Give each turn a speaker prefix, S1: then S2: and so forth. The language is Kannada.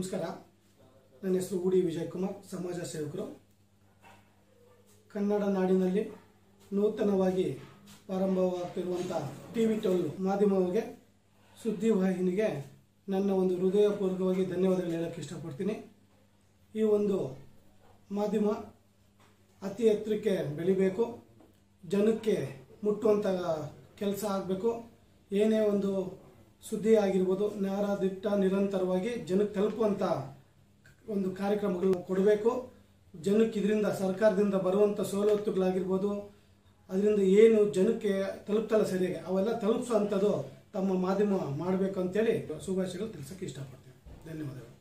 S1: ನಮಸ್ಕಾರ. ನನ್ನ ಹೆಸರು ಉಡಿ ವಿಜಯಕುಮಾರ್, ಸಮಾಜ ಸೇವಕರು. ಕನ್ನಡ ನಾಡಿನಲ್ಲಿ ನೂತನವಾಗಿ ಪ್ರಾರಂಭವಾಗ್ತಿರುವಂಥ TV12 ಮಾಧ್ಯಮಕ್ಕೆ, ಸುದ್ದಿವಾಹಿನಿಗೆ ನನ್ನ ಒಂದು ಹೃದಯಪೂರ್ವಕವಾಗಿ ಧನ್ಯವಾದಗಳು ಹೇಳೋಕ್ಕೆ ಇಷ್ಟಪಡ್ತೀನಿ. ಈ ಒಂದು ಮಾಧ್ಯಮ ಅತಿ ಎತ್ತರಕ್ಕೆ ಬೆಳಿಬೇಕು, ಜನಕ್ಕೆ ಮುಟ್ಟುವಂಥ ಕೆಲಸ ಆಗಬೇಕು. ಏನೇ ಒಂದು ಸುದ್ದಿ ಆಗಿರ್ಬೋದು, ನೇರ ದಿಟ್ಟ ನಿರಂತರವಾಗಿ ಜನಕ್ಕೆ ತಲುಪುವಂಥ ಒಂದು ಕಾರ್ಯಕ್ರಮಗಳು ಕೊಡಬೇಕು. ಜನಕ್ಕೆ ಇದರಿಂದ ಸರ್ಕಾರದಿಂದ ಬರುವಂಥ ಸವಲತ್ತುಗಳಾಗಿರ್ಬೋದು, ಅದರಿಂದ ಏನು ಜನಕ್ಕೆ ತಲುಪ್ತಲ್ಲ ಸರಿಯಾಗಿ, ಅವೆಲ್ಲ ತಲುಪಿಸೋ ಅಂಥದ್ದು ತಮ್ಮ ಮಾಧ್ಯಮ ಮಾಡಬೇಕು ಅಂತೇಳಿ ಶುಭಾಶಯಗಳು ತಿಳಿಸೋಕ್ಕೆ ಇಷ್ಟಪಡ್ತೀನಿ. ಧನ್ಯವಾದಗಳು.